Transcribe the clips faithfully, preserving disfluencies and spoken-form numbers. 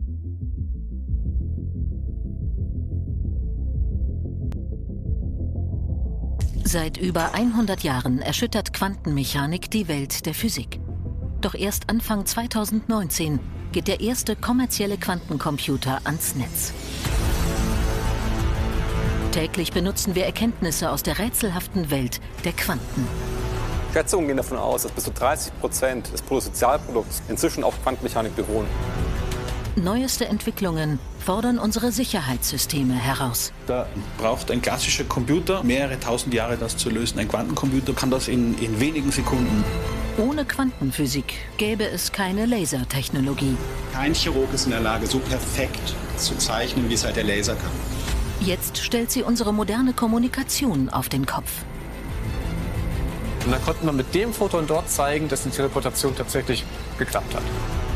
Seit über hundert Jahren erschüttert Quantenmechanik die Welt der Physik. Doch erst Anfang zweitausendneunzehn geht der erste kommerzielle Quantencomputer ans Netz. Täglich benutzen wir Erkenntnisse aus der rätselhaften Welt der Quanten. Schätzungen gehen davon aus, dass bis zu dreißig Prozent des Bruttosozialprodukts inzwischen auf Quantenmechanik beruhen. Neueste Entwicklungen fordern unsere Sicherheitssysteme heraus. Da braucht ein klassischer Computer mehrere tausend Jahre, das zu lösen. Ein Quantencomputer kann das in, in wenigen Sekunden. Ohne Quantenphysik gäbe es keine Lasertechnologie. Kein Chirurg ist in der Lage, so perfekt zu zeichnen, wie es halt der Laser kann. Jetzt stellt sie unsere moderne Kommunikation auf den Kopf. Und dann konnten wir mit dem Photon dort zeigen, dass die Teleportation tatsächlich geklappt hat.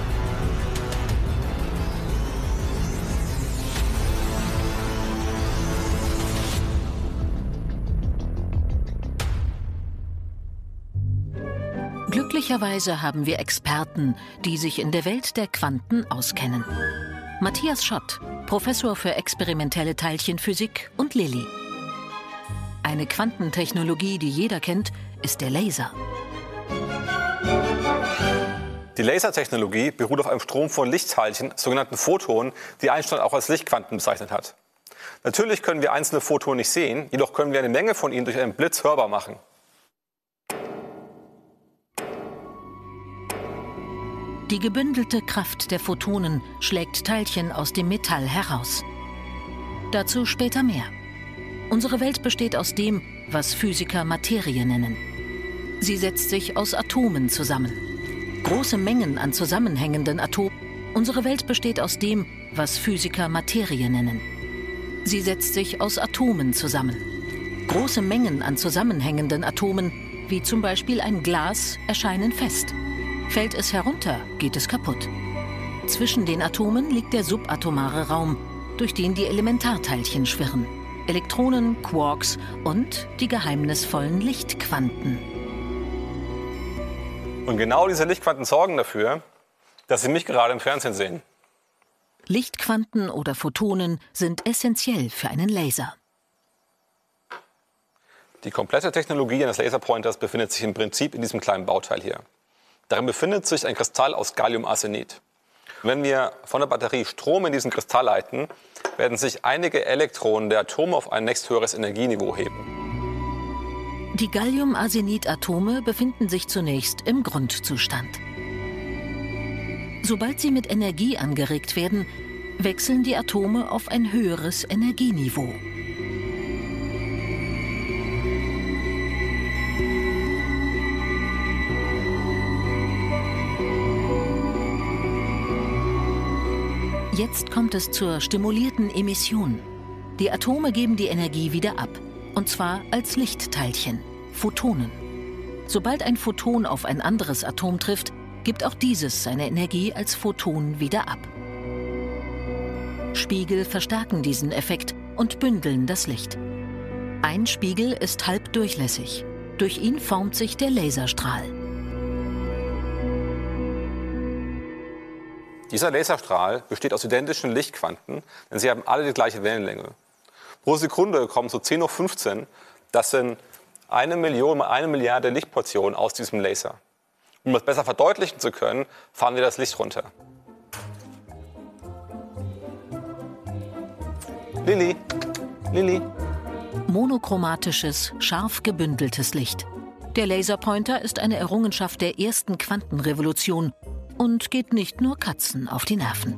Glücklicherweise haben wir Experten, die sich in der Welt der Quanten auskennen. Matthias Schott, Professor für experimentelle Teilchenphysik, und Lilly. Eine Quantentechnologie, die jeder kennt, ist der Laser. Die Lasertechnologie beruht auf einem Strom von Lichtteilchen, sogenannten Photonen, die Einstein auch als Lichtquanten bezeichnet hat. Natürlich können wir einzelne Photonen nicht sehen, jedoch können wir eine Menge von ihnen durch einen Blitz hörbar machen. Die gebündelte Kraft der Photonen schlägt Teilchen aus dem Metall heraus. Dazu später mehr. Unsere Welt besteht aus dem, was Physiker Materie nennen. Sie setzt sich aus Atomen zusammen. Große Mengen an zusammenhängenden Atomen. Unsere Welt besteht aus dem, was Physiker Materie nennen. Sie setzt sich aus Atomen zusammen. Große Mengen an zusammenhängenden Atomen, wie zum Beispiel ein Glas, erscheinen fest. Fällt es herunter, geht es kaputt. Zwischen den Atomen liegt der subatomare Raum, durch den die Elementarteilchen schwirren. Elektronen, Quarks und die geheimnisvollen Lichtquanten. Und genau diese Lichtquanten sorgen dafür, dass Sie mich gerade im Fernsehen sehen. Lichtquanten oder Photonen sind essentiell für einen Laser. Die komplette Technologie eines Laserpointers befindet sich im Prinzip in diesem kleinen Bauteil hier. Darin befindet sich ein Kristall aus Galliumarsenid. Wenn wir von der Batterie Strom in diesen Kristall leiten, werden sich einige Elektronen der Atome auf ein nächsthöheres Energieniveau heben. Die Galliumarsenid-Atome befinden sich zunächst im Grundzustand. Sobald sie mit Energie angeregt werden, wechseln die Atome auf ein höheres Energieniveau. Jetzt kommt es zur stimulierten Emission. Die Atome geben die Energie wieder ab, und zwar als Lichtteilchen, Photonen. Sobald ein Photon auf ein anderes Atom trifft, gibt auch dieses seine Energie als Photon wieder ab. Spiegel verstärken diesen Effekt und bündeln das Licht. Ein Spiegel ist halb durchlässig. Durch ihn formt sich der Laserstrahl. Dieser Laserstrahl besteht aus identischen Lichtquanten, denn sie haben alle die gleiche Wellenlänge. Pro Sekunde kommen so zehn hoch fünfzehn, das sind eine Million mal eine Milliarde Lichtportionen aus diesem Laser. Um das besser verdeutlichen zu können, fahren wir das Licht runter. Lilly, Lilly. Monochromatisches, scharf gebündeltes Licht. Der Laserpointer ist eine Errungenschaft der ersten Quantenrevolution und geht nicht nur Katzen auf die Nerven.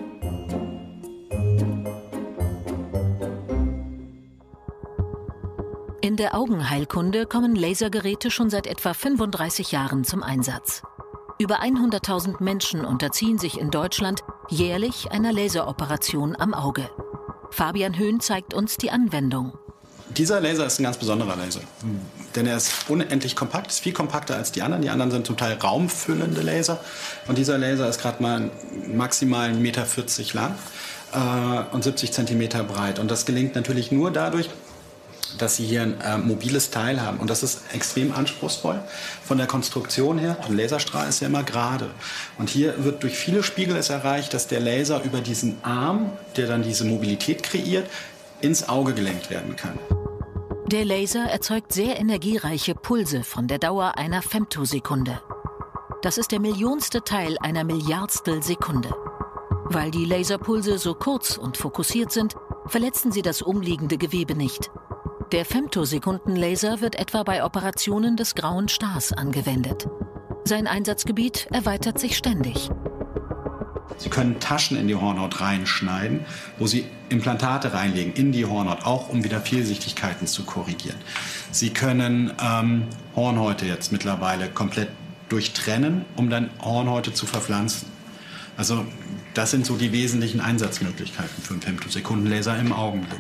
In der Augenheilkunde kommen Lasergeräte schon seit etwa fünfunddreißig Jahren zum Einsatz. Über hunderttausend Menschen unterziehen sich in Deutschland jährlich einer Laseroperation am Auge. Fabian Höhn zeigt uns die Anwendung. Dieser Laser ist ein ganz besonderer Laser, denn er ist unendlich kompakt, ist viel kompakter als die anderen. Die anderen sind zum Teil raumfüllende Laser und dieser Laser ist gerade mal maximal ein Meter vierzig lang äh, und siebzig Zentimeter breit. Und das gelingt natürlich nur dadurch, dass Sie hier ein äh, mobiles Teil haben. Und das ist extrem anspruchsvoll von der Konstruktion her. Ein Laserstrahl ist ja immer gerade. Und hier wird durch viele Spiegel es erreicht, dass der Laser über diesen Arm, der dann diese Mobilität kreiert, ins Auge gelenkt werden kann. Der Laser erzeugt sehr energiereiche Pulse von der Dauer einer Femtosekunde. Das ist der millionste Teil einer Milliardstel Sekunde. Weil die Laserpulse so kurz und fokussiert sind, verletzen sie das umliegende Gewebe nicht. Der Femtosekundenlaser wird etwa bei Operationen des Grauen Stars angewendet. Sein Einsatzgebiet erweitert sich ständig. Sie können Taschen in die Hornhaut reinschneiden, wo Sie Implantate reinlegen in die Hornhaut, auch um wieder Fehlsichtigkeiten zu korrigieren. Sie können ähm, Hornhäute jetzt mittlerweile komplett durchtrennen, um dann Hornhäute zu verpflanzen. Also das sind so die wesentlichen Einsatzmöglichkeiten für einen Femtosekundenlaser im Augenblick.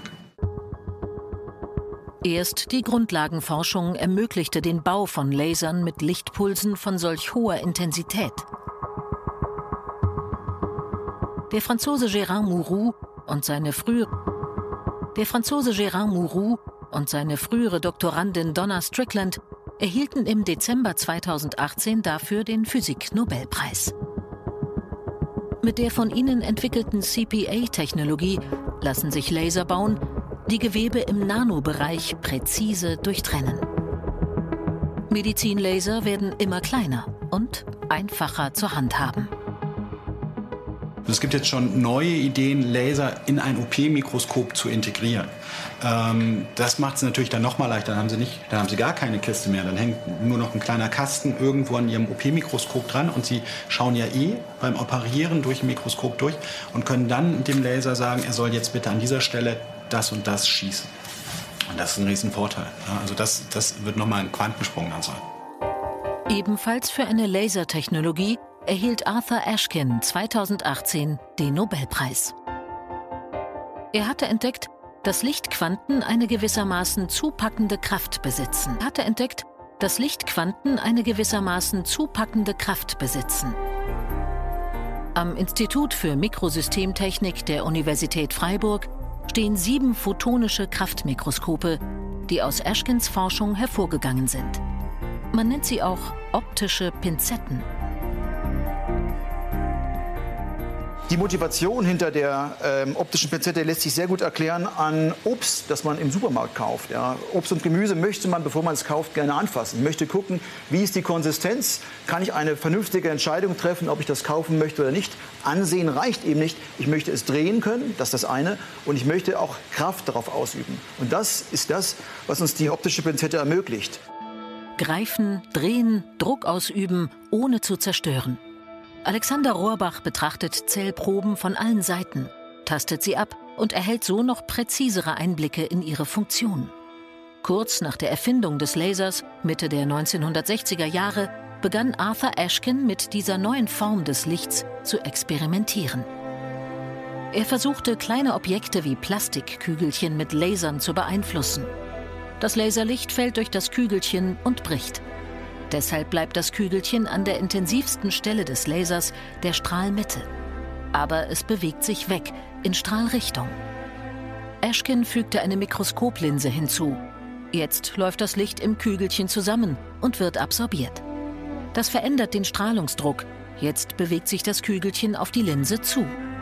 Erst die Grundlagenforschung ermöglichte den Bau von Lasern mit Lichtpulsen von solch hoher Intensität. Der Franzose Gérard Mourou und seine frühere, der Franzose Gérard Mourou und seine frühere Doktorandin Donna Strickland erhielten im Dezember zweitausendachtzehn dafür den Physik-Nobelpreis. Mit der von ihnen entwickelten C P A-Technologie lassen sich Laser bauen, die Gewebe im Nanobereich präzise durchtrennen. Medizinlaser werden immer kleiner und einfacher zu handhaben. Es gibt jetzt schon neue Ideen, Laser in ein O P-Mikroskop zu integrieren. Ähm, das macht es natürlich dann noch mal leichter. Dann haben Sie nicht, dann haben Sie gar keine Kiste mehr. Dann hängt nur noch ein kleiner Kasten irgendwo an Ihrem O P-Mikroskop dran und Sie schauen ja eh beim Operieren durch ein Mikroskop durch und können dann dem Laser sagen, er soll jetzt bitte an dieser Stelle das und das schießen. Und das ist ein Riesenvorteil. Ja, also das, das wird noch mal ein Quantensprung dann sein. Ebenfalls für eine Lasertechnologie erhielt Arthur Ashkin zweitausendachtzehn den Nobelpreis. Er hatte entdeckt, dass Lichtquanten eine gewissermaßen zupackende Kraft besitzen. Er hatte entdeckt, dass Lichtquanten eine gewissermaßen zupackende Kraft besitzen. Am Institut für Mikrosystemtechnik der Universität Freiburg stehen sieben photonische Kraftmikroskope, die aus Ashkins Forschung hervorgegangen sind. Man nennt sie auch optische Pinzetten. Die Motivation hinter der ähm, optischen Pinzette lässt sich sehr gut erklären an Obst, das man im Supermarkt kauft. Ja. Obst und Gemüse möchte man, bevor man es kauft, gerne anfassen. Möchte gucken, wie ist die Konsistenz, kann ich eine vernünftige Entscheidung treffen, ob ich das kaufen möchte oder nicht. Ansehen reicht eben nicht. Ich möchte es drehen können, das ist das eine, und ich möchte auch Kraft darauf ausüben. Und das ist das, was uns die optische Pinzette ermöglicht. Greifen, drehen, Druck ausüben, ohne zu zerstören. Alexander Rohrbach betrachtet Zellproben von allen Seiten, tastet sie ab und erhält so noch präzisere Einblicke in ihre Funktion. Kurz nach der Erfindung des Lasers, Mitte der neunzehnhundertsechziger Jahre, begann Arthur Ashkin mit dieser neuen Form des Lichts zu experimentieren. Er versuchte, kleine Objekte wie Plastikkügelchen mit Lasern zu beeinflussen. Das Laserlicht fällt durch das Kügelchen und bricht. Deshalb bleibt das Kügelchen an der intensivsten Stelle des Lasers, der Strahlmitte. Aber es bewegt sich weg, in Strahlrichtung. Ashkin fügte eine Mikroskoplinse hinzu. Jetzt läuft das Licht im Kügelchen zusammen und wird absorbiert. Das verändert den Strahlungsdruck. Jetzt bewegt sich das Kügelchen auf die Linse zu.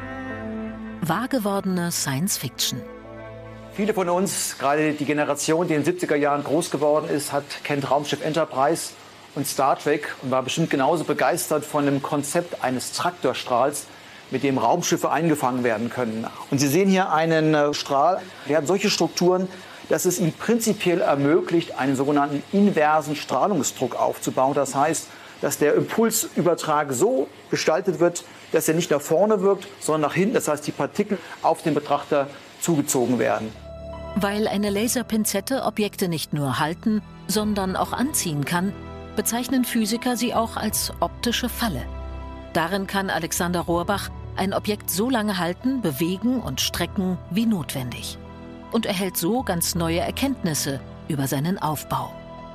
Wahr gewordene Science Fiction. Viele von uns, gerade die Generation, die in den siebziger Jahren groß geworden ist, hat, kennt Raumschiff Enterprise und Star Trek und war bestimmt genauso begeistert von dem Konzept eines Traktorstrahls, mit dem Raumschiffe eingefangen werden können. Und Sie sehen hier einen äh, Strahl, der hat solche Strukturen, dass es ihm prinzipiell ermöglicht, einen sogenannten inversen Strahlungsdruck aufzubauen. Das heißt, dass der Impulsübertrag so gestaltet wird, dass er nicht nach vorne wirkt, sondern nach hinten. Das heißt, die Partikel auf den Betrachter zugezogen werden. Weil eine Laserpinzette Objekte nicht nur halten, sondern auch anziehen kann, bezeichnen Physiker sie auch als optische Falle. Darin kann Alexander Rohrbach ein Objekt so lange halten, bewegen und strecken wie notwendig und erhält so ganz neue Erkenntnisse über seinen Aufbau.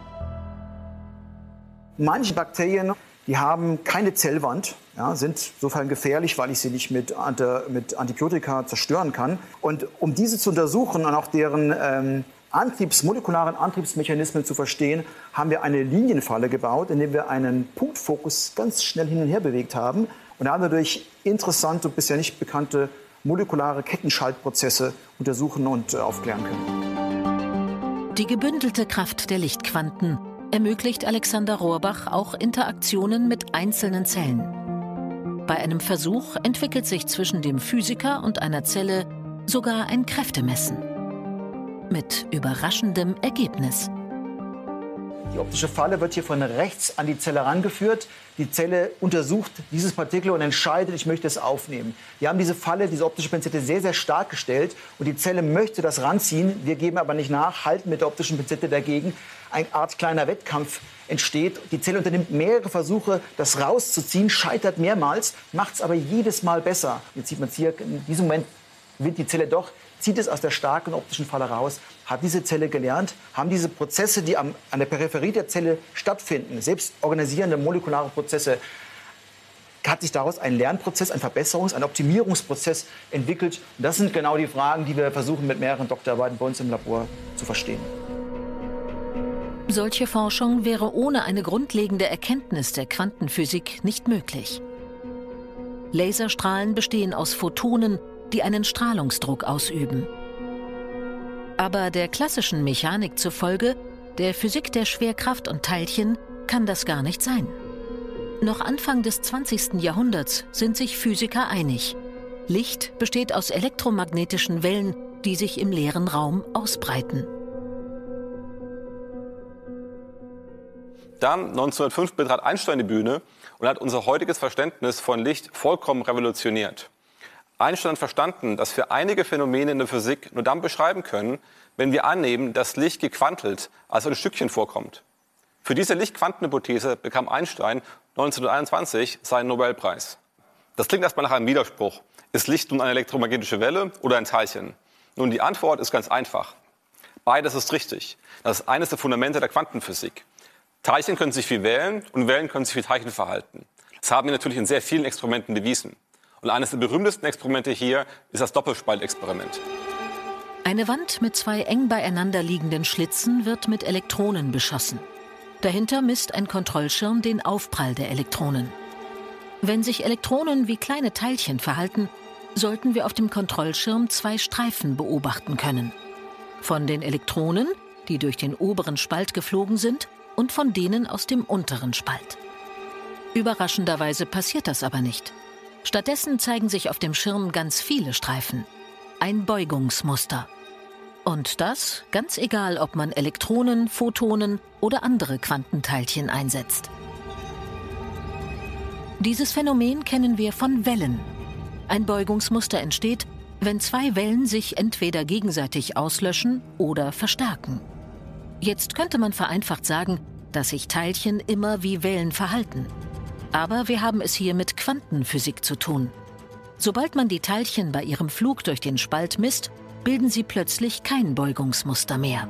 Manche Bakterien, die haben keine Zellwand, ja, sind insofern gefährlich, weil ich sie nicht mit, mit Antibiotika zerstören kann. Und um diese zu untersuchen und auch deren ähm, Antriebs, molekularen Antriebsmechanismen zu verstehen, haben wir eine Linienfalle gebaut, indem wir einen Punktfokus ganz schnell hin und her bewegt haben und haben dadurch interessante und bisher nicht bekannte molekulare Kettenschaltprozesse untersuchen und äh, aufklären können. Die gebündelte Kraft der Lichtquanten ermöglicht Alexander Rohrbach auch Interaktionen mit einzelnen Zellen. Bei einem Versuch entwickelt sich zwischen dem Physiker und einer Zelle sogar ein Kräftemessen. Mit überraschendem Ergebnis. Die optische Falle wird hier von rechts an die Zelle herangeführt. Die Zelle untersucht dieses Partikel und entscheidet, ich möchte es aufnehmen. Wir haben diese Falle, diese optische Pinzette sehr, sehr stark gestellt. Und die Zelle möchte das ranziehen. Wir geben aber nicht nach, halten mit der optischen Pinzette dagegen. Eine Art kleiner Wettkampf entsteht. Die Zelle unternimmt mehrere Versuche, das rauszuziehen, scheitert mehrmals, macht es aber jedes Mal besser. Jetzt sieht man es hier, in diesem Moment gewinnt die Zelle doch, zieht es aus der starken optischen Falle raus, hat diese Zelle gelernt, haben diese Prozesse, die am, an der Peripherie der Zelle stattfinden, selbst organisierende molekulare Prozesse, hat sich daraus ein Lernprozess, ein Verbesserungs-, ein Optimierungsprozess entwickelt. Und das sind genau die Fragen, die wir versuchen mit mehreren Doktorarbeiten bei uns im Labor zu verstehen. Solche Forschung wäre ohne eine grundlegende Erkenntnis der Quantenphysik nicht möglich. Laserstrahlen bestehen aus Photonen, die einen Strahlungsdruck ausüben. Aber der klassischen Mechanik zufolge, der Physik der Schwerkraft und Teilchen, kann das gar nicht sein. Noch Anfang des zwanzigsten Jahrhunderts sind sich Physiker einig. Licht besteht aus elektromagnetischen Wellen, die sich im leeren Raum ausbreiten. Dann neunzehnhundertfünf betrat Einstein die Bühne und hat unser heutiges Verständnis von Licht vollkommen revolutioniert. Einstein hat verstanden, dass wir einige Phänomene in der Physik nur dann beschreiben können, wenn wir annehmen, dass Licht gequantelt, also in Stückchen vorkommt. Für diese Lichtquantenhypothese bekam Einstein neunzehnhunderteinundzwanzig seinen Nobelpreis. Das klingt erstmal nach einem Widerspruch. Ist Licht nun eine elektromagnetische Welle oder ein Teilchen? Nun, die Antwort ist ganz einfach. Beides ist richtig. Das ist eines der Fundamente der Quantenphysik. Teilchen können sich wie Wellen und Wellen können sich wie Teilchen verhalten. Das haben wir natürlich in sehr vielen Experimenten bewiesen. Und eines der berühmtesten Experimente hier ist das Doppelspaltexperiment. Eine Wand mit zwei eng beieinander liegenden Schlitzen wird mit Elektronen beschossen. Dahinter misst ein Kontrollschirm den Aufprall der Elektronen. Wenn sich Elektronen wie kleine Teilchen verhalten, sollten wir auf dem Kontrollschirm zwei Streifen beobachten können. Von den Elektronen, die durch den oberen Spalt geflogen sind, und von denen aus dem unteren Spalt. Überraschenderweise passiert das aber nicht. Stattdessen zeigen sich auf dem Schirm ganz viele Streifen. Ein Beugungsmuster. Und das ganz egal, ob man Elektronen, Photonen oder andere Quantenteilchen einsetzt. Dieses Phänomen kennen wir von Wellen. Ein Beugungsmuster entsteht, wenn zwei Wellen sich entweder gegenseitig auslöschen oder verstärken. Jetzt könnte man vereinfacht sagen, dass sich Teilchen immer wie Wellen verhalten. Aber wir haben es hier mit Quantenphysik zu tun. Sobald man die Teilchen bei ihrem Flug durch den Spalt misst, bilden sie plötzlich kein Beugungsmuster mehr.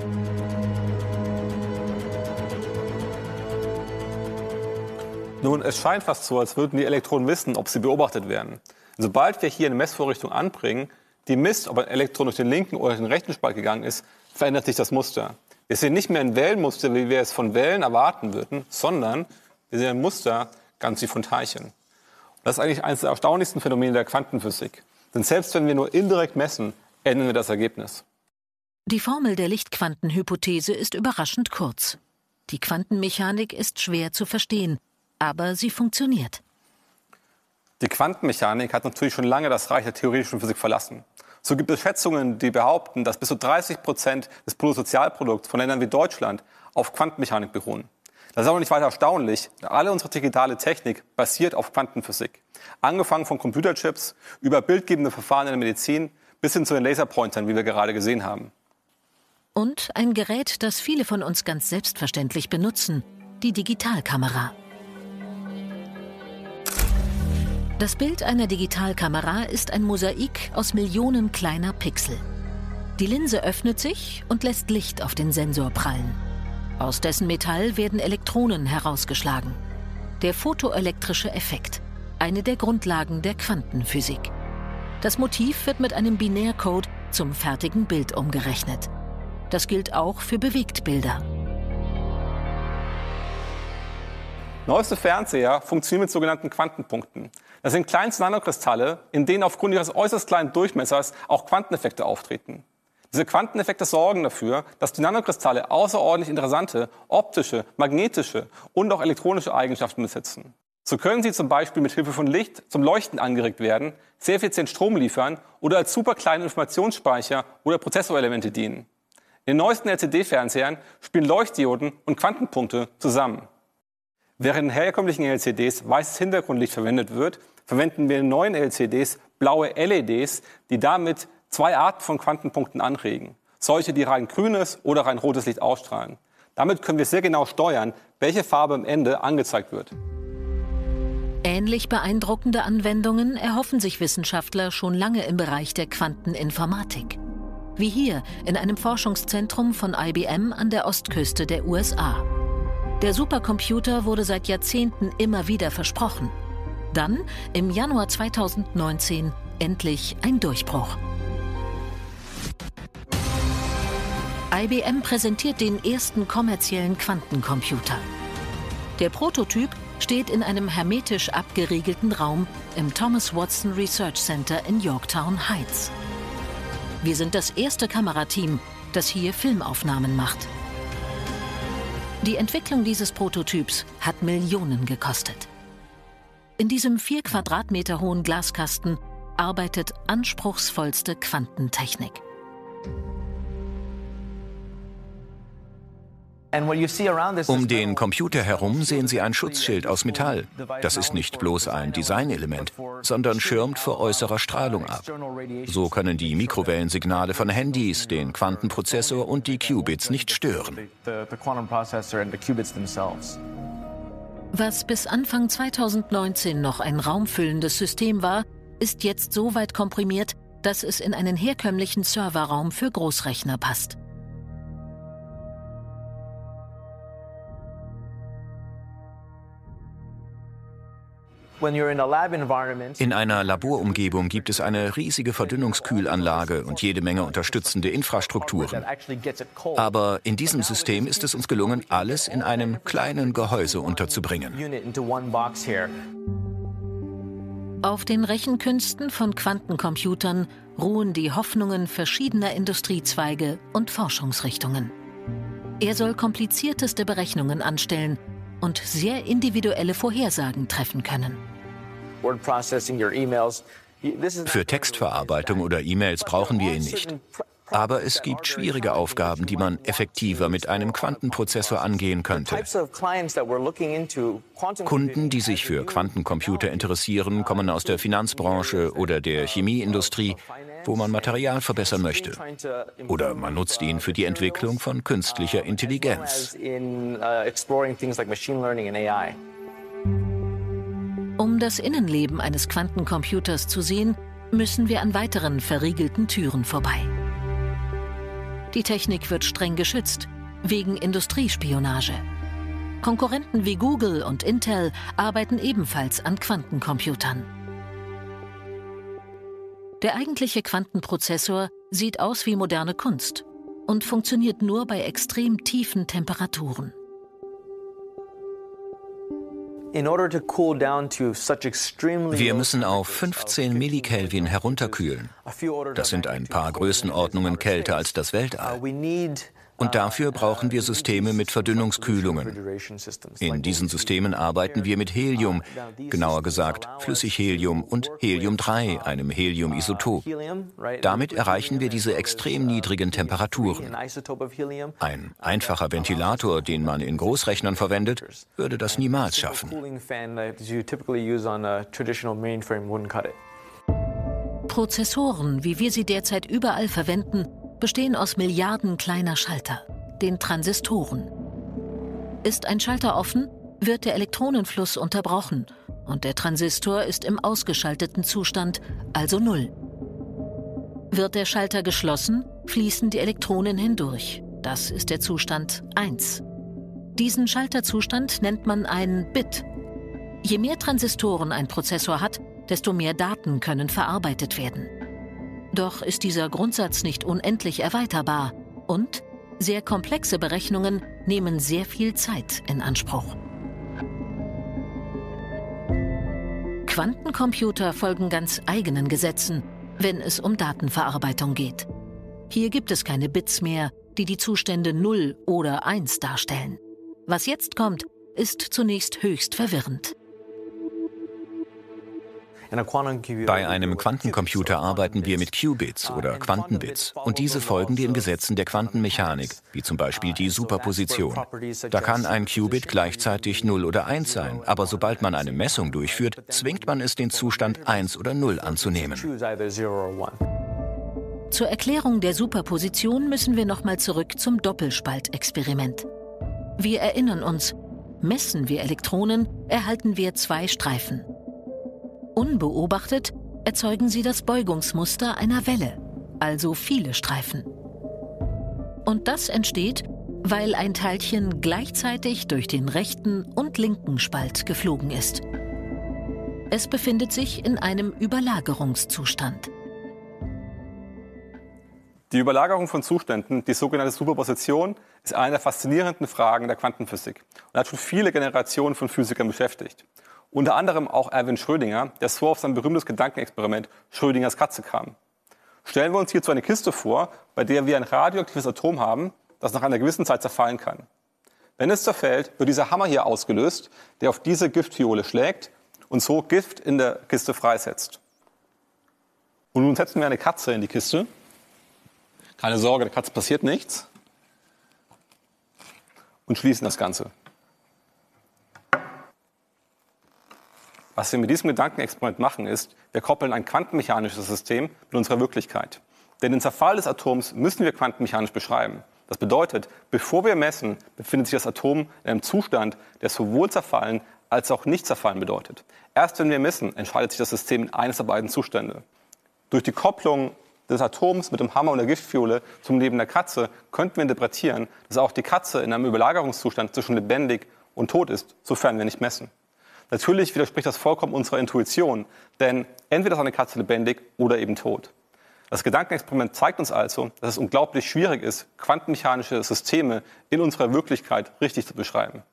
Nun, es scheint fast so, als würden die Elektronen wissen, ob sie beobachtet werden. Sobald wir hier eine Messvorrichtung anbringen, die misst, ob ein Elektron durch den linken oder den rechten Spalt gegangen ist, verändert sich das Muster. Wir sehen nicht mehr ein Wellenmuster, wie wir es von Wellen erwarten würden, sondern wir sehen ein Muster ganz wie von Teilchen. Und das ist eigentlich eines der erstaunlichsten Phänomene der Quantenphysik. Denn selbst wenn wir nur indirekt messen, ändern wir das Ergebnis. Die Formel der Lichtquantenhypothese ist überraschend kurz. Die Quantenmechanik ist schwer zu verstehen, aber sie funktioniert. Die Quantenmechanik hat natürlich schon lange das Reich der theoretischen Physik verlassen. So gibt es Schätzungen, die behaupten, dass bis zu dreißig Prozent des Bruttosozialprodukts von Ländern wie Deutschland auf Quantenmechanik beruhen. Das ist aber nicht weiter erstaunlich. Alle unsere digitale Technik basiert auf Quantenphysik. Angefangen von Computerchips über bildgebende Verfahren in der Medizin bis hin zu den Laserpointern, wie wir gerade gesehen haben. Und ein Gerät, das viele von uns ganz selbstverständlich benutzen, die Digitalkamera. Das Bild einer Digitalkamera ist ein Mosaik aus Millionen kleiner Pixel. Die Linse öffnet sich und lässt Licht auf den Sensor prallen. Aus dessen Metall werden Elektronen herausgeschlagen. Der photoelektrische Effekt, eine der Grundlagen der Quantenphysik. Das Motiv wird mit einem Binärcode zum fertigen Bild umgerechnet. Das gilt auch für Bewegtbilder. Neueste Fernseher funktionieren mit sogenannten Quantenpunkten. Das sind kleinste Nanokristalle, in denen aufgrund ihres äußerst kleinen Durchmessers auch Quanteneffekte auftreten. Diese Quanteneffekte sorgen dafür, dass die Nanokristalle außerordentlich interessante optische, magnetische und auch elektronische Eigenschaften besitzen. So können sie zum Beispiel mit Hilfe von Licht zum Leuchten angeregt werden, sehr effizient Strom liefern oder als superkleine Informationsspeicher oder Prozessorelemente dienen. In den neuesten L C D-Fernsehern spielen Leuchtdioden und Quantenpunkte zusammen. Während in herkömmlichen L C Ds weißes Hintergrundlicht verwendet wird, verwenden wir in neuen L C Ds blaue L E Ds, die damit zwei Arten von Quantenpunkten anregen. Solche, die rein grünes oder rein rotes Licht ausstrahlen. Damit können wir sehr genau steuern, welche Farbe am Ende angezeigt wird. Ähnlich beeindruckende Anwendungen erhoffen sich Wissenschaftler schon lange im Bereich der Quanteninformatik. Wie hier in einem Forschungszentrum von I B M an der Ostküste der U S A. Der Supercomputer wurde seit Jahrzehnten immer wieder versprochen. Dann, im Januar zweitausendneunzehn, endlich ein Durchbruch. I B M präsentiert den ersten kommerziellen Quantencomputer. Der Prototyp steht in einem hermetisch abgeriegelten Raum im Thomas Watson Research Center in Yorktown Heights. Wir sind das erste Kamerateam, das hier Filmaufnahmen macht. Die Entwicklung dieses Prototyps hat Millionen gekostet. In diesem vier Quadratmeter hohen Glaskasten arbeitet anspruchsvollste Quantentechnik. Um den Computer herum sehen Sie ein Schutzschild aus Metall. Das ist nicht bloß ein Designelement, sondern schirmt vor äußerer Strahlung ab. So können die Mikrowellensignale von Handys den Quantenprozessor und die Qubits nicht stören. Was bis Anfang zweitausendneunzehn noch ein raumfüllendes System war, ist jetzt so weit komprimiert, dass es in einen herkömmlichen Serverraum für Großrechner passt. In einer Laborumgebung gibt es eine riesige Verdünnungskühlanlage und jede Menge unterstützende Infrastrukturen. Aber in diesem System ist es uns gelungen, alles in einem kleinen Gehäuse unterzubringen. Auf den Rechenkünsten von Quantencomputern ruhen die Hoffnungen verschiedener Industriezweige und Forschungsrichtungen. Er soll komplizierteste Berechnungen anstellen und sehr individuelle Vorhersagen treffen können. Für Textverarbeitung oder E-Mails brauchen wir ihn nicht. Aber es gibt schwierige Aufgaben, die man effektiver mit einem Quantenprozessor angehen könnte. Kunden, die sich für Quantencomputer interessieren, kommen aus der Finanzbranche oder der Chemieindustrie, wo man Material verbessern möchte. Oder man nutzt ihn für die Entwicklung von künstlicher Intelligenz. Um das Innenleben eines Quantencomputers zu sehen, müssen wir an weiteren verriegelten Türen vorbei. Die Technik wird streng geschützt, wegen Industriespionage. Konkurrenten wie Google und Intel arbeiten ebenfalls an Quantencomputern. Der eigentliche Quantenprozessor sieht aus wie moderne Kunst und funktioniert nur bei extrem tiefen Temperaturen. Wir müssen auf fünfzehn Millikelvin herunterkühlen. Das sind ein paar Größenordnungen kälter als das Weltall. Und dafür brauchen wir Systeme mit Verdünnungskühlungen. In diesen Systemen arbeiten wir mit Helium, genauer gesagt Flüssighelium und Helium drei, einem Heliumisotop. Damit erreichen wir diese extrem niedrigen Temperaturen. Ein einfacher Ventilator, den man in Großrechnern verwendet, würde das niemals schaffen. Prozessoren, wie wir sie derzeit überall verwenden, bestehen aus Milliarden kleiner Schalter, den Transistoren. Ist ein Schalter offen, wird der Elektronenfluss unterbrochen und der Transistor ist im ausgeschalteten Zustand, also Null. Wird der Schalter geschlossen, fließen die Elektronen hindurch. Das ist der Zustand eins. Diesen Schalterzustand nennt man ein Bit. Je mehr Transistoren ein Prozessor hat, desto mehr Daten können verarbeitet werden. Doch ist dieser Grundsatz nicht unendlich erweiterbar und Sehr komplexe Berechnungen nehmen sehr viel Zeit in Anspruch. Quantencomputer folgen ganz eigenen Gesetzen, wenn es um Datenverarbeitung geht. Hier gibt es keine Bits mehr, die die Zustände null oder eins darstellen. Was jetzt kommt, ist zunächst höchst verwirrend. Bei einem Quantencomputer arbeiten wir mit Qubits oder Quantenbits und diese folgen den Gesetzen der Quantenmechanik, wie zum Beispiel die Superposition. Da kann ein Qubit gleichzeitig null oder eins sein, aber sobald man eine Messung durchführt, zwingt man es, den Zustand eins oder null anzunehmen. Zur Erklärung der Superposition müssen wir nochmal zurück zum Doppelspaltexperiment. Wir erinnern uns, messen wir Elektronen, erhalten wir zwei Streifen. Unbeobachtet erzeugen sie das Beugungsmuster einer Welle, also viele Streifen. Und das entsteht, weil ein Teilchen gleichzeitig durch den rechten und linken Spalt geflogen ist. Es befindet sich in einem Überlagerungszustand. Die Überlagerung von Zuständen, die sogenannte Superposition, ist eine der faszinierenden Fragen der Quantenphysik und hat schon viele Generationen von Physikern beschäftigt. Unter anderem auch Erwin Schrödinger, der so auf sein berühmtes Gedankenexperiment Schrödingers Katze kam. Stellen wir uns hierzu eine Kiste vor, bei der wir ein radioaktives Atom haben, das nach einer gewissen Zeit zerfallen kann. Wenn es zerfällt, wird dieser Hammer hier ausgelöst, der auf diese Giftfiole schlägt und so Gift in der Kiste freisetzt. Und nun setzen wir eine Katze in die Kiste. Keine Sorge, der Katze passiert nichts. Und schließen das Ganze. Was wir mit diesem Gedankenexperiment machen, ist, wir koppeln ein quantenmechanisches System mit unserer Wirklichkeit. Denn den Zerfall des Atoms müssen wir quantenmechanisch beschreiben. Das bedeutet, bevor wir messen, befindet sich das Atom in einem Zustand, der sowohl zerfallen als auch nicht zerfallen bedeutet. Erst wenn wir messen, entscheidet sich das System in eines der beiden Zustände. Durch die Kopplung des Atoms mit dem Hammer und der Giftfiole zum Leben der Katze könnten wir interpretieren, dass auch die Katze in einem Überlagerungszustand zwischen lebendig und tot ist, sofern wir nicht messen. Natürlich widerspricht das vollkommen unserer Intuition, denn entweder ist eine Katze lebendig oder eben tot. Das Gedankenexperiment zeigt uns also, dass es unglaublich schwierig ist, quantenmechanische Systeme in unserer Wirklichkeit richtig zu beschreiben.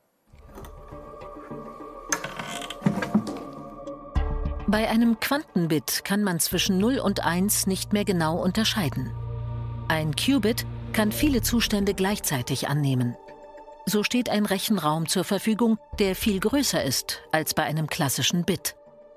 Bei einem Quantenbit kann man zwischen null und eins nicht mehr genau unterscheiden. Ein Qubit kann viele Zustände gleichzeitig annehmen. So steht ein Rechenraum zur Verfügung, der viel größer ist als bei einem klassischen Bit.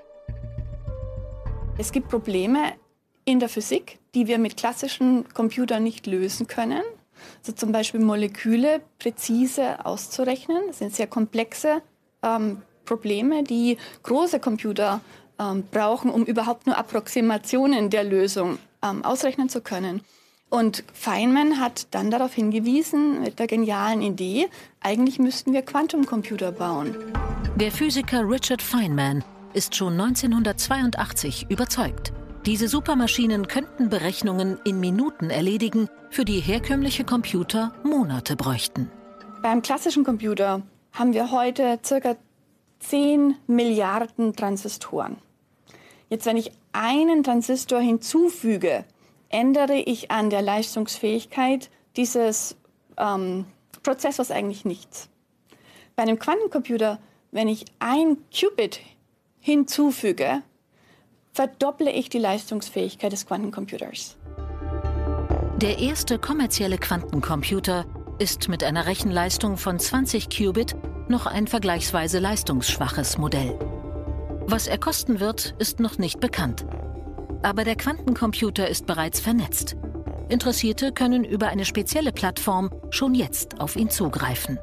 Es gibt Probleme in der Physik, die wir mit klassischen Computern nicht lösen können. Also zum Beispiel Moleküle präzise auszurechnen. Das sind sehr komplexe ähm, Probleme, die große Computer ähm, brauchen, um überhaupt nur Approximationen der Lösung ähm, ausrechnen zu können. Und Feynman hat dann darauf hingewiesen, mit der genialen Idee, eigentlich müssten wir Quantumcomputer bauen. Der Physiker Richard Feynman ist schon neunzehnhundertzweiundachtzig überzeugt. Diese Supermaschinen könnten Berechnungen in Minuten erledigen, für die herkömmliche Computer Monate bräuchten. Beim klassischen Computer haben wir heute ca. zehn Milliarden Transistoren. Jetzt, wenn ich einen Transistor hinzufüge, ändere ich an der Leistungsfähigkeit dieses ähm, Prozessors eigentlich nichts. Bei einem Quantencomputer, wenn ich ein Qubit hinzufüge, verdopple ich die Leistungsfähigkeit des Quantencomputers. Der erste kommerzielle Quantencomputer ist mit einer Rechenleistung von zwanzig Qubit noch ein vergleichsweise leistungsschwaches Modell. Was er kosten wird, ist noch nicht bekannt. Aber der Quantencomputer ist bereits vernetzt. Interessierte können über eine spezielle Plattform schon jetzt auf ihn zugreifen.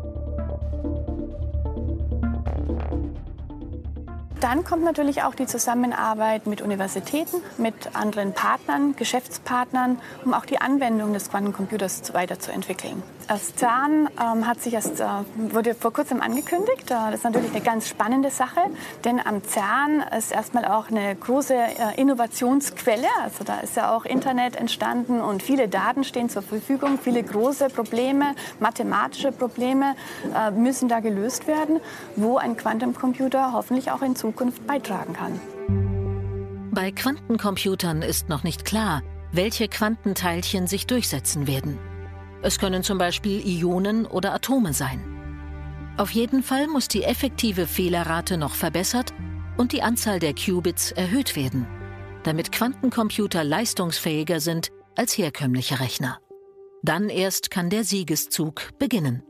Dann kommt natürlich auch die Zusammenarbeit mit Universitäten, mit anderen Partnern, Geschäftspartnern, um auch die Anwendung des Quantencomputers weiterzuentwickeln. Das CERN ähm, hat sich erst, äh, wurde vor kurzem angekündigt. Das ist natürlich eine ganz spannende Sache, denn am CERN ist erstmal auch eine große äh, Innovationsquelle. Also da ist ja auch Internet entstanden und viele Daten stehen zur Verfügung. Viele große Probleme, mathematische Probleme äh, müssen da gelöst werden, wo ein Quantencomputer hoffentlich auch in Zukunft beitragen kann. Bei Quantencomputern ist noch nicht klar, welche Quantenteilchen sich durchsetzen werden. Es können zum Beispiel Ionen oder Atome sein. Auf jeden Fall muss die effektive Fehlerrate noch verbessert und die Anzahl der Qubits erhöht werden, damit Quantencomputer leistungsfähiger sind als herkömmliche Rechner. Dann erst kann der Siegeszug beginnen.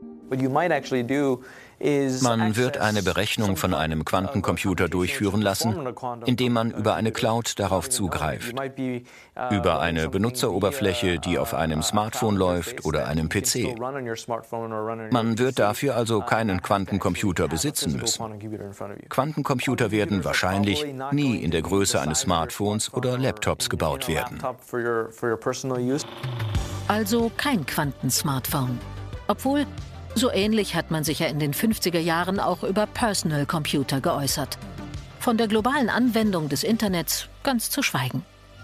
Man wird eine Berechnung von einem Quantencomputer durchführen lassen, indem man über eine Cloud darauf zugreift. Über eine Benutzeroberfläche, die auf einem Smartphone läuft oder einem P C. Man wird dafür also keinen Quantencomputer besitzen müssen. Quantencomputer werden wahrscheinlich nie in der Größe eines Smartphones oder Laptops gebaut werden. Also kein Quantensmartphone. Obwohl, so ähnlich hat man sich ja in den fünfziger Jahren auch über Personal Computer geäußert. Von der globalen Anwendung des Internets ganz zu schweigen.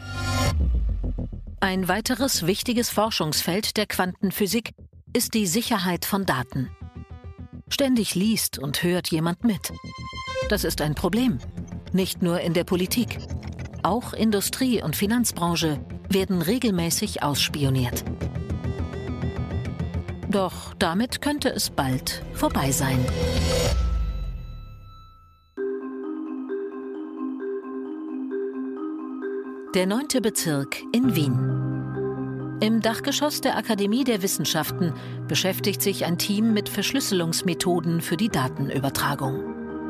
Ein weiteres wichtiges Forschungsfeld der Quantenphysik ist die Sicherheit von Daten. Ständig liest und hört jemand mit. Das ist ein Problem. Nicht nur in der Politik. Auch Industrie- und Finanzbranche werden regelmäßig ausspioniert. Doch damit könnte es bald vorbei sein. Der neunte Bezirk in Wien. Im Dachgeschoss der Akademie der Wissenschaften beschäftigt sich ein Team mit Verschlüsselungsmethoden für die Datenübertragung.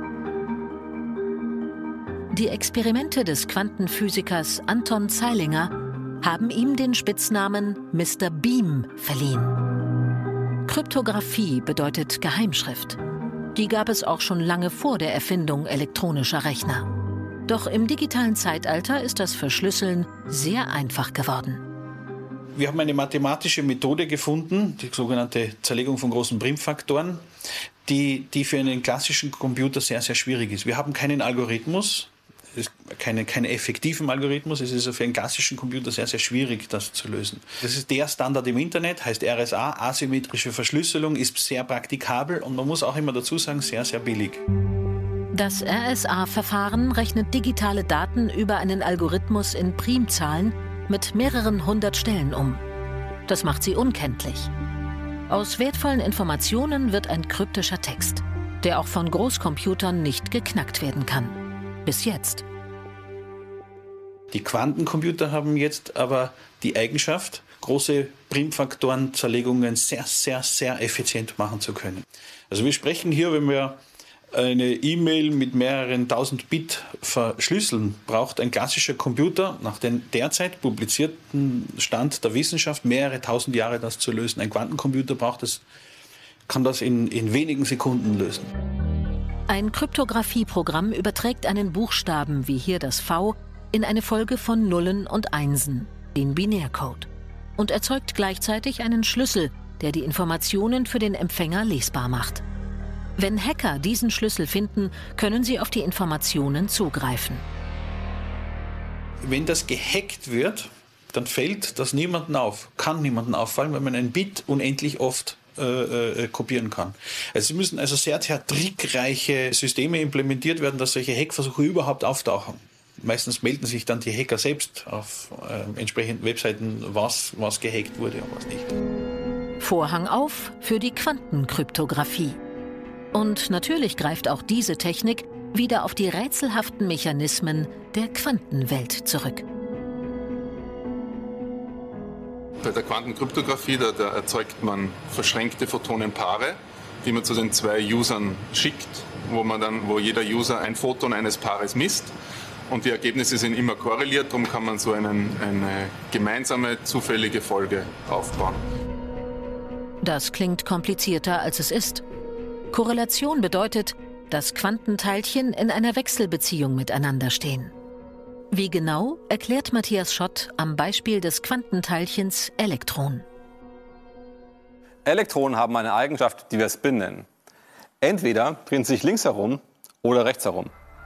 Die Experimente des Quantenphysikers Anton Zeilinger haben ihm den Spitznamen Mister Beam verliehen. Kryptographie bedeutet Geheimschrift. Die gab es auch schon lange vor der Erfindung elektronischer Rechner. Doch im digitalen Zeitalter ist das Verschlüsseln sehr einfach geworden. Wir haben eine mathematische Methode gefunden, die sogenannte Zerlegung von großen Primfaktoren, die, die für einen klassischen Computer sehr, sehr schwierig ist. Wir haben keinen Algorithmus, Keinen, keinen effektiven Algorithmus. Es ist für einen klassischen Computer sehr, sehr schwierig, das zu lösen. Das ist der Standard im Internet, heißt R S A, asymmetrische Verschlüsselung, ist sehr praktikabel und man muss auch immer dazu sagen, sehr, sehr billig. Das R S A-Verfahren rechnet digitale Daten über einen Algorithmus in Primzahlen mit mehreren hundert Stellen um. Das macht sie unkenntlich. Aus wertvollen Informationen wird ein kryptischer Text, der auch von Großcomputern nicht geknackt werden kann. Bis jetzt. Die Quantencomputer haben jetzt aber die Eigenschaft, große Primfaktorenzerlegungen sehr, sehr, sehr effizient machen zu können. Also wir sprechen hier, wenn wir eine E-Mail mit mehreren tausend Bit verschlüsseln, braucht ein klassischer Computer nach dem derzeit publizierten Stand der Wissenschaft mehrere tausend Jahre, das zu lösen. Ein Quantencomputer braucht das, kann das in, in wenigen Sekunden lösen. Ein Kryptographieprogramm überträgt einen Buchstaben, wie hier das V, in eine Folge von Nullen und Einsen, den Binärcode, und erzeugt gleichzeitig einen Schlüssel, der die Informationen für den Empfänger lesbar macht. Wenn Hacker diesen Schlüssel finden, können sie auf die Informationen zugreifen. Wenn das gehackt wird, dann fällt das niemandem auf, kann niemandem auffallen, weil man ein Bit unendlich oft Äh, äh, kopieren kann. Also es müssen also sehr, sehr trickreiche Systeme implementiert werden, dass solche Hackversuche überhaupt auftauchen. Meistens melden sich dann die Hacker selbst auf äh, entsprechenden Webseiten, was, was gehackt wurde und was nicht. Vorhang auf für die Quantenkryptographie. Und natürlich greift auch diese Technik wieder auf die rätselhaften Mechanismen der Quantenwelt zurück. Bei der Quantenkryptographie, da, da erzeugt man verschränkte Photonenpaare, die man zu den zwei Usern schickt, wo, man dann, wo jeder User ein Photon eines Paares misst. Und die Ergebnisse sind immer korreliert, darum kann man so einen, eine gemeinsame, zufällige Folge aufbauen. Das klingt komplizierter, als es ist. Korrelation bedeutet, dass Quantenteilchen in einer Wechselbeziehung miteinander stehen. Wie genau, erklärt Matthias Schott am Beispiel des Quantenteilchens Elektron. Elektronen haben eine Eigenschaft, die wir Spin nennen. Entweder drehen sie sich links herum oder rechts herum.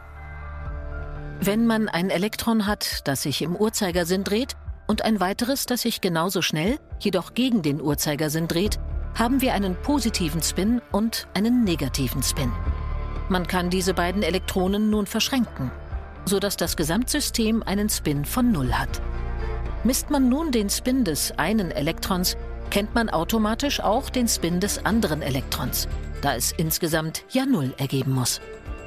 Wenn man ein Elektron hat, das sich im Uhrzeigersinn dreht, und ein weiteres, das sich genauso schnell, jedoch gegen den Uhrzeigersinn dreht, haben wir einen positiven Spin und einen negativen Spin. Man kann diese beiden Elektronen nun verschränken, sodass das Gesamtsystem einen Spin von null hat. Misst man nun den Spin des einen Elektrons, kennt man automatisch auch den Spin des anderen Elektrons, da es insgesamt ja Null ergeben muss.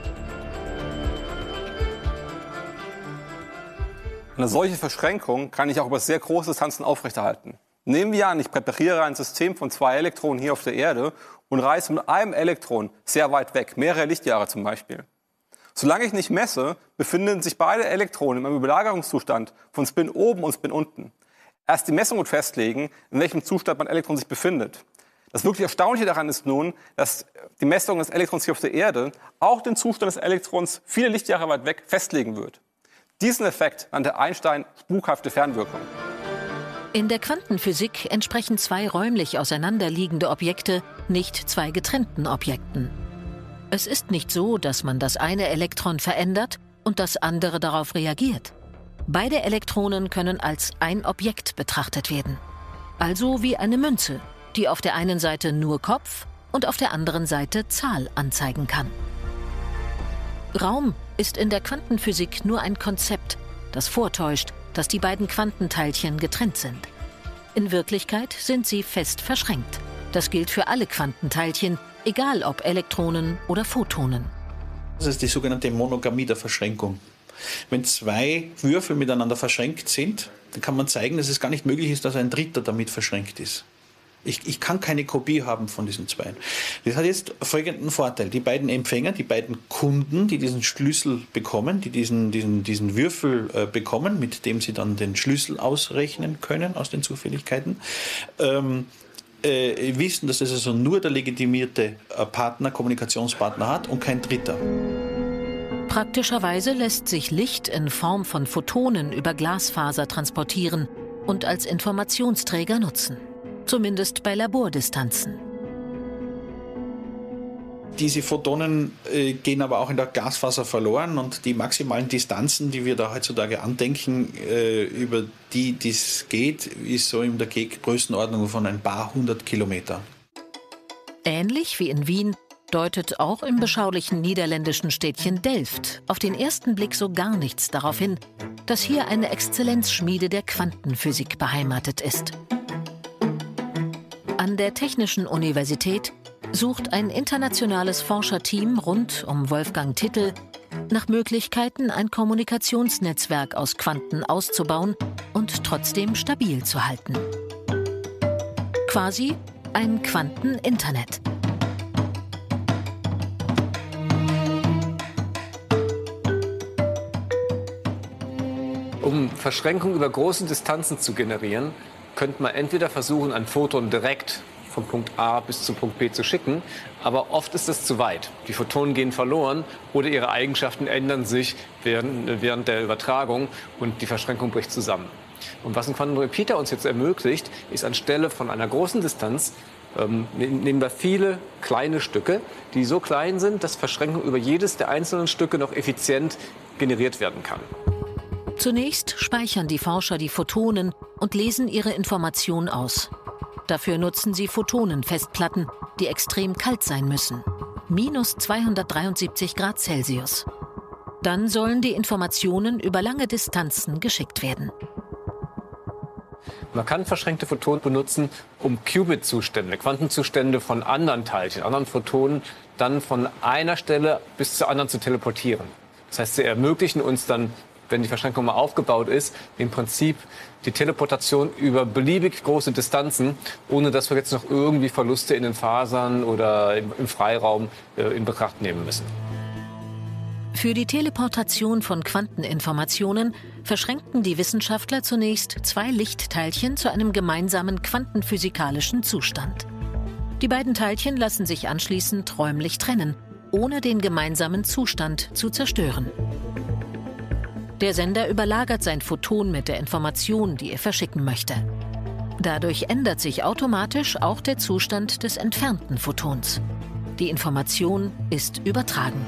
Eine solche Verschränkung kann ich auch über sehr große Distanzen aufrechterhalten. Nehmen wir an, ich präpariere ein System von zwei Elektronen hier auf der Erde und reise mit einem Elektron sehr weit weg, mehrere Lichtjahre zum Beispiel. Solange ich nicht messe, befinden sich beide Elektronen in einem Überlagerungszustand von Spin oben und Spin unten. Erst die Messung wird festlegen, in welchem Zustand mein Elektron sich befindet. Das wirklich Erstaunliche daran ist nun, dass die Messung des Elektrons hier auf der Erde auch den Zustand des Elektrons viele Lichtjahre weit weg festlegen wird. Diesen Effekt nannte Einstein spukhafte Fernwirkung. In der Quantenphysik entsprechen zwei räumlich auseinanderliegende Objekte nicht zwei getrennten Objekten. Es ist nicht so, dass man das eine Elektron verändert und das andere darauf reagiert. Beide Elektronen können als ein Objekt betrachtet werden. Also wie eine Münze, die auf der einen Seite nur Kopf und auf der anderen Seite Zahl anzeigen kann. Raum ist in der Quantenphysik nur ein Konzept, das vortäuscht, dass die beiden Quantenteilchen getrennt sind. In Wirklichkeit sind sie fest verschränkt. Das gilt für alle Quantenteilchen, egal ob Elektronen oder Photonen. Das ist die sogenannte Monogamie der Verschränkung. Wenn zwei Würfel miteinander verschränkt sind, dann kann man zeigen, dass es gar nicht möglich ist, dass ein Dritter damit verschränkt ist. Ich, ich kann keine Kopie haben von diesen zwei. Das hat jetzt folgenden Vorteil. Die beiden Empfänger, die beiden Kunden, die diesen Schlüssel bekommen, die diesen, diesen, diesen Würfel äh, bekommen, mit dem sie dann den Schlüssel ausrechnen können aus den Zufälligkeiten, ähm, äh, wissen, dass das also nur der legitimierte äh, Partner, Kommunikationspartner hat und kein Dritter. Praktischerweise lässt sich Licht in Form von Photonen über Glasfaser transportieren und als Informationsträger nutzen. Zumindest bei Labordistanzen. Diese Photonen äh, gehen aber auch in der Glasfaser verloren und die maximalen Distanzen, die wir da heutzutage andenken, äh, über die dies geht, ist so in der Größenordnung von ein paar hundert Kilometer. Ähnlich wie in Wien deutet auch im beschaulichen niederländischen Städtchen Delft auf den ersten Blick so gar nichts darauf hin, dass hier eine Exzellenzschmiede der Quantenphysik beheimatet ist. An der Technischen Universität sucht ein internationales Forscherteam rund um Wolfgang Tittel nach Möglichkeiten, ein Kommunikationsnetzwerk aus Quanten auszubauen und trotzdem stabil zu halten. Quasi ein Quanteninternet. Um Verschränkung über große Distanzen zu generieren, könnte man entweder versuchen, ein Photon direkt von Punkt A bis zu Punkt B zu schicken, aber oft ist das zu weit. Die Photonen gehen verloren oder ihre Eigenschaften ändern sich während, während der Übertragung und die Verschränkung bricht zusammen. Und was ein Quantenrepeater uns jetzt ermöglicht, ist anstelle von einer großen Distanz, ähm, nehmen wir viele kleine Stücke, die so klein sind, dass Verschränkung über jedes der einzelnen Stücke noch effizient generiert werden kann. Zunächst speichern die Forscher die Photonen und lesen ihre Information aus. Dafür nutzen sie Photonenfestplatten, die extrem kalt sein müssen. minus zweihundertdreiundsiebzig Grad Celsius. Dann sollen die Informationen über lange Distanzen geschickt werden. Man kann verschränkte Photonen benutzen, um Qubit-Zustände, Quantenzustände von anderen Teilchen, anderen Photonen, dann von einer Stelle bis zur anderen zu teleportieren. Das heißt, sie ermöglichen uns dann, wenn die Verschränkung mal aufgebaut ist, im Prinzip die Teleportation über beliebig große Distanzen, ohne dass wir jetzt noch irgendwie Verluste in den Fasern oder im, im Freiraum äh, in Betracht nehmen müssen. Für die Teleportation von Quanteninformationen verschränkten die Wissenschaftler zunächst zwei Lichtteilchen zu einem gemeinsamen quantenphysikalischen Zustand. Die beiden Teilchen lassen sich anschließend räumlich trennen, ohne den gemeinsamen Zustand zu zerstören. Der Sender überlagert sein Photon mit der Information, die er verschicken möchte. Dadurch ändert sich automatisch auch der Zustand des entfernten Photons. Die Information ist übertragen.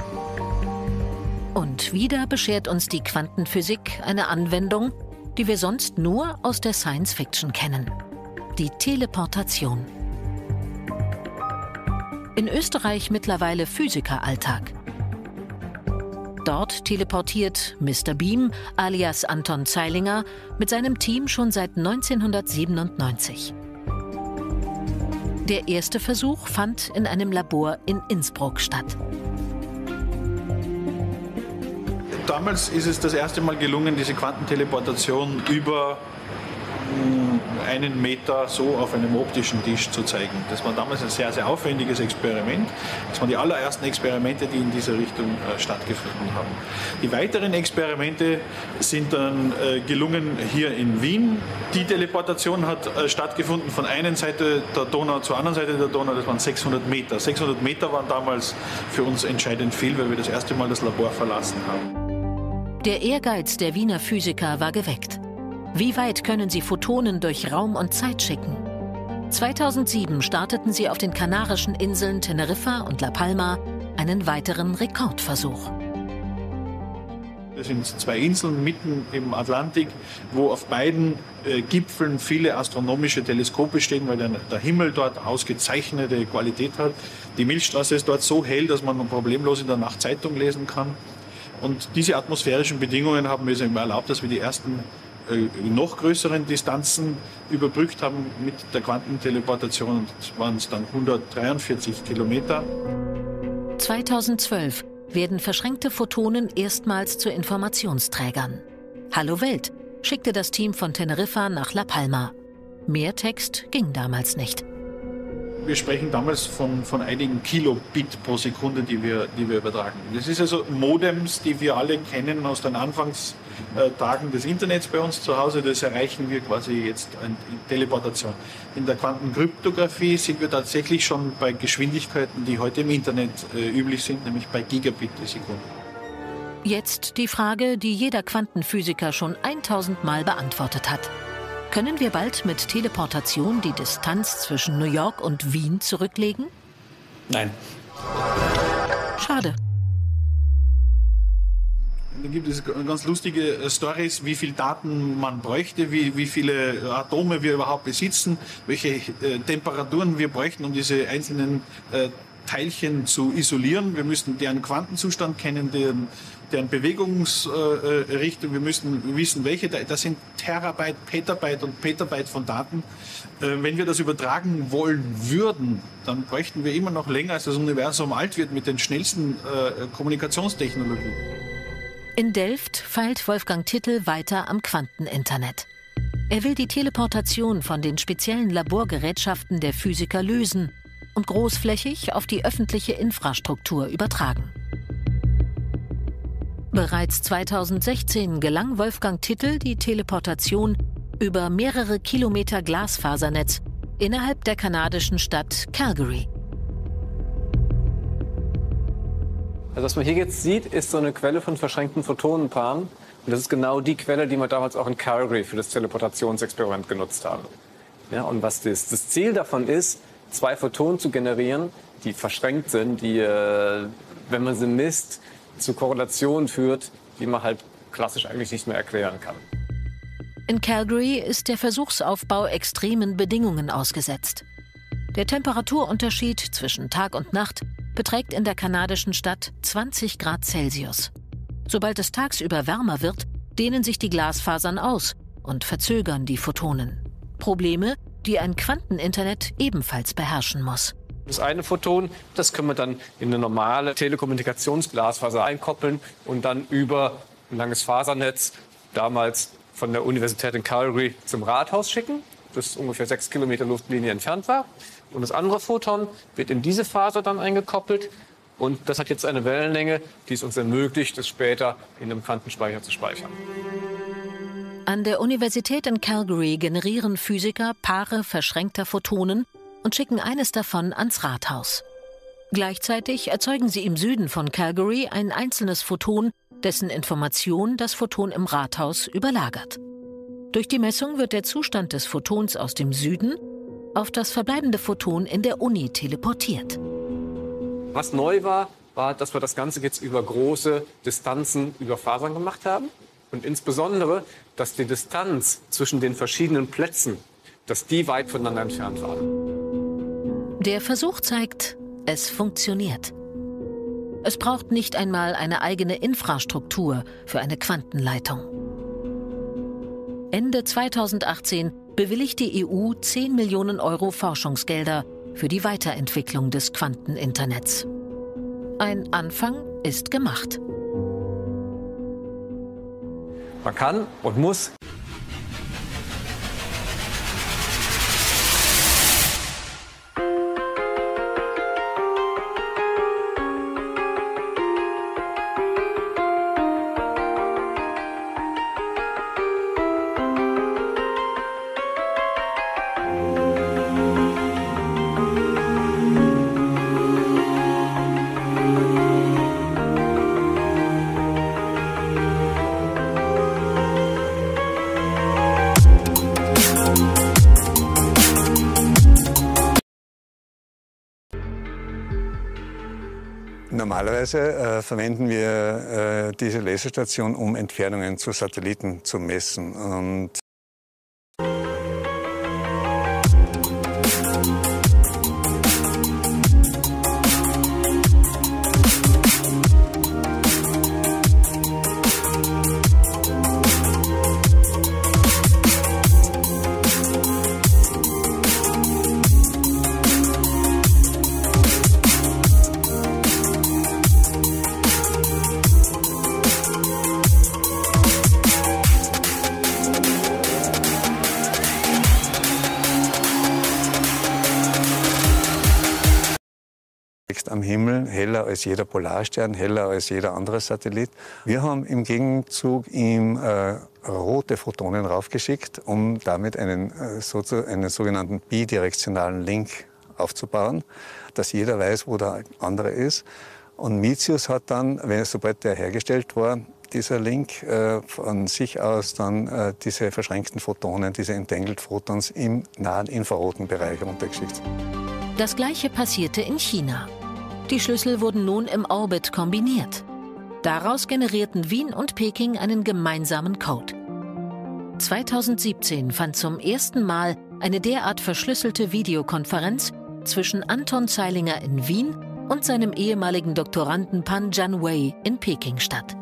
Und wieder beschert uns die Quantenphysik eine Anwendung, die wir sonst nur aus der Science-Fiction kennen: die Teleportation. In Österreich mittlerweile Physikeralltag. Dort teleportiert Mister Beam alias Anton Zeilinger mit seinem Team schon seit neunzehnhundertsiebenundneunzig. Der erste Versuch fand in einem Labor in Innsbruck statt. Damals ist es das erste Mal gelungen, diese Quantenteleportation über einen Meter so auf einem optischen Tisch zu zeigen. Das war damals ein sehr, sehr aufwendiges Experiment. Das waren die allerersten Experimente, die in dieser Richtung äh, stattgefunden haben. Die weiteren Experimente sind dann äh, gelungen hier in Wien. Die Teleportation hat äh, stattgefunden von einer Seite der Donau zur anderen Seite der Donau. Das waren sechshundert Meter. sechshundert Meter waren damals für uns entscheidend viel, weil wir das erste Mal das Labor verlassen haben. Der Ehrgeiz der Wiener Physiker war geweckt. Wie weit können sie Photonen durch Raum und Zeit schicken? zweitausendsieben starteten sie auf den kanarischen Inseln Teneriffa und La Palma einen weiteren Rekordversuch. Das sind zwei Inseln mitten im Atlantik, wo auf beiden äh, Gipfeln viele astronomische Teleskope stehen, weil der, der Himmel dort ausgezeichnete Qualität hat. Die Milchstraße ist dort so hell, dass man problemlos in der Nacht Zeitung lesen kann. Und diese atmosphärischen Bedingungen haben es eben erlaubt, dass wir die ersten noch größeren Distanzen überbrückt haben mit der Quantenteleportation. Das waren es dann hundertdreiundvierzig Kilometer. zweitausendzwölf werden verschränkte Photonen erstmals zu Informationsträgern. Hallo Welt schickte das Team von Teneriffa nach La Palma. Mehr Text ging damals nicht. Wir sprechen damals von, von einigen Kilobit pro Sekunde, die wir, die wir übertragen. Das ist also Modems, die wir alle kennen aus den Anfangstagen des Internets bei uns zu Hause. Das erreichen wir quasi jetzt in Teleportation. In der Quantenkryptographie sind wir tatsächlich schon bei Geschwindigkeiten, die heute im Internet äh, üblich sind, nämlich bei Gigabit die Sekunde. Jetzt die Frage, die jeder Quantenphysiker schon tausend Mal beantwortet hat. Können wir bald mit Teleportation die Distanz zwischen New York und Wien zurücklegen? Nein. Schade. Da gibt es ganz lustige Storys, wie viel Daten man bräuchte, wie, wie viele Atome wir überhaupt besitzen, welche äh, Temperaturen wir bräuchten, um diese einzelnen äh, Teilchen zu isolieren. Wir müssten deren Quantenzustand kennen, deren, deren Bewegungsrichtung. Äh, wir müssten wissen, welche. Das sind Terabyte, Petabyte und Petabyte von Daten. Äh, wenn wir das übertragen wollen würden, dann bräuchten wir immer noch länger, als das Universum alt wird, mit den schnellsten äh, Kommunikationstechnologien. In Delft feilt Wolfgang Tittel weiter am Quanteninternet. Er will die Teleportation von den speziellen Laborgerätschaften der Physiker lösen und großflächig auf die öffentliche Infrastruktur übertragen. Bereits zweitausendsechzehn gelang Wolfgang Tittel die Teleportation über mehrere Kilometer Glasfasernetz innerhalb der kanadischen Stadt Calgary. Also was man hier jetzt sieht, ist so eine Quelle von verschränkten Photonenpaaren. Und das ist genau die Quelle, die wir damals auch in Calgary für das Teleportationsexperiment genutzt haben. Ja, und was das, das Ziel davon ist, zwei Photonen zu generieren, die verschränkt sind, die, äh, wenn man sie misst, zu Korrelationen führt, die man halt klassisch eigentlich nicht mehr erklären kann. In Calgary ist der Versuchsaufbau extremen Bedingungen ausgesetzt. Der Temperaturunterschied zwischen Tag und Nacht beträgt in der kanadischen Stadt zwanzig Grad Celsius. Sobald es tagsüber wärmer wird, dehnen sich die Glasfasern aus und verzögern die Photonen. Probleme, die ein Quanteninternet ebenfalls beherrschen muss. Das eine Photon, das können wir dann in eine normale Telekommunikationsglasfaser einkoppeln und dann über ein langes Fasernetz, damals von der Universität in Calgary, zum Rathaus schicken, das ungefähr sechs Kilometer Luftlinie entfernt war. Und das andere Photon wird in diese Faser dann eingekoppelt. Und das hat jetzt eine Wellenlänge, die es uns ermöglicht, es später in einem Quantenspeicher zu speichern. An der Universität in Calgary generieren Physiker Paare verschränkter Photonen und schicken eines davon ans Rathaus. Gleichzeitig erzeugen sie im Süden von Calgary ein einzelnes Photon, dessen Information das Photon im Rathaus überlagert. Durch die Messung wird der Zustand des Photons aus dem Süden auf das verbleibende Photon in der Uni teleportiert. Was neu war, war, dass wir das Ganze jetzt über große Distanzen über Fasern gemacht haben. Und insbesondere, dass die Distanz zwischen den verschiedenen Plätzen, dass die weit voneinander entfernt waren. Der Versuch zeigt, es funktioniert. Es braucht nicht einmal eine eigene Infrastruktur für eine Quantenleitung. Ende zweitausendachtzehn bewilligt die E U zehn Millionen Euro Forschungsgelder für die Weiterentwicklung des Quanteninternets. Ein Anfang ist gemacht. Man kann und muss Normalerweise äh, verwenden wir äh, diese Laserstation, um Entfernungen zu Satelliten zu messen. Und am Himmel, heller als jeder Polarstern, heller als jeder andere Satellit. Wir haben im Gegenzug ihm äh, rote Photonen raufgeschickt, um damit einen, äh, so, einen sogenannten bidirektionalen Link aufzubauen, dass jeder weiß, wo der andere ist. Und Micius hat dann, wenn es sobald der hergestellt war, dieser Link äh, von sich aus dann äh, diese verschränkten Photonen, diese Entangled Photons im nahen infraroten Bereich runtergeschickt. Das Gleiche passierte in China. Die Schlüssel wurden nun im Orbit kombiniert. Daraus generierten Wien und Peking einen gemeinsamen Code. zweitausendsiebzehn fand zum ersten Mal eine derart verschlüsselte Videokonferenz zwischen Anton Zeilinger in Wien und seinem ehemaligen Doktoranden Pan Jianwei in Peking statt.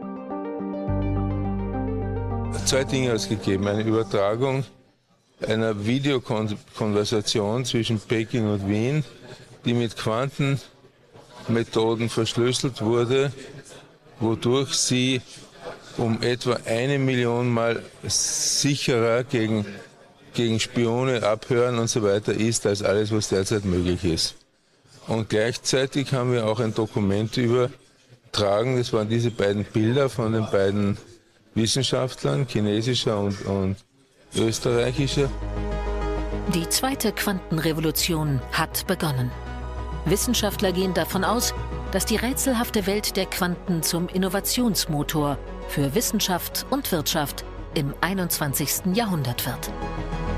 Zwei Dinge hat es gegeben. Eine Übertragung einer Videokonversation zwischen Peking und Wien, die mit Quanten Methoden verschlüsselt wurde, wodurch sie um etwa eine Million Mal sicherer gegen, gegen Spione, Abhören und so weiter ist, als alles, was derzeit möglich ist. Und gleichzeitig haben wir auch ein Dokument übertragen, das waren diese beiden Bilder von den beiden Wissenschaftlern, chinesischer und, und österreichischer. Die zweite Quantenrevolution hat begonnen. Wissenschaftler gehen davon aus, dass die rätselhafte Welt der Quanten zum Innovationsmotor für Wissenschaft und Wirtschaft im einundzwanzigsten Jahrhundert wird.